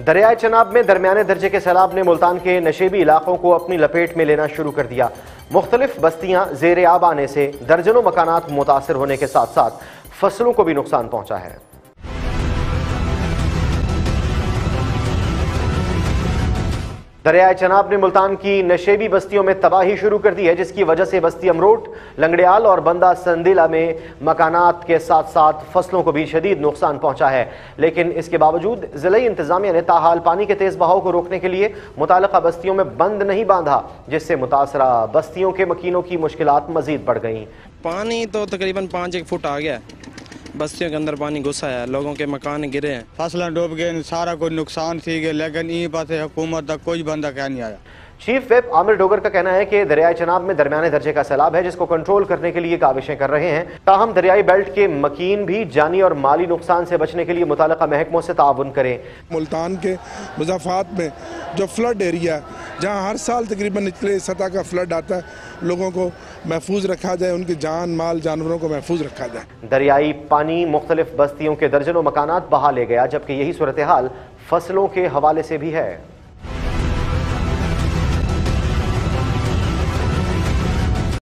दरियाए चनाब में दरमियाने दर्जे के सैलाब ने मुल्तान के नशेबी इलाकों को अपनी लपेट में लेना शुरू कर दिया। मुख्तलिफ बस्तियां ज़ेर आब आने से दर्जनों मकानात मुतासिर होने के साथ साथ फसलों को भी नुकसान पहुंचा है। दरियाए चनाब ने मुल्तान की नशेबी बस्तियों में तबाही शुरू कर दी है, जिसकी वजह से बस्ती अमरोट, लंगड़ियाल और बंदा संदिला में मकानात के साथ साथ फसलों को भी शदीद नुकसान पहुंचा है। लेकिन इसके बावजूद ज़िले इंतजामिया ने ताहाल पानी के तेज बहाव को रोकने के लिए मुताल्लिका बस्तियों में बंद नहीं बांधा, जिससे मुतासरा बस्तियों के मकीनों की मुश्किलात मजीद बढ़ गई। पानी तो तकरीबन 5-1 फुट आ गया, बस्तियों के अंदर पानी घुसा है, लोगों के मकान गिरे हैं, फसलें डूब गए, सारा कुछ नुकसान थी गए, लेकिन इन पास हुकूमत तक कोई बंदा क्या नहीं आया। चीफ व्हिप आमिर डोगर का कहना है कि दरियाए चनाब में दरमियाने दर्जे का सैलाब है, जिसको कंट्रोल करने के लिए काविशें कर रहे हैं। ताहम दरियाई बेल्ट के मकीन भी जानी और माली नुकसान से बचने के लिए मुताल्लिका महकमों से ताउन करें। मुल्तान के मुज़ाफ़ात में जो फ्लड एरिया है, जहाँ हर साल तकरीबन निचले सतह का फ्लड आता है, लोगों को महफूज रखा जाए, उनकी जान माल जानवरों को महफूज रखा जाए। दरियाई पानी मुख्तलिफ बस्तियों के दर्जनों मकानात बहा ले गया, जबकि यही सूरत हाल फसलों के हवाले से भी है।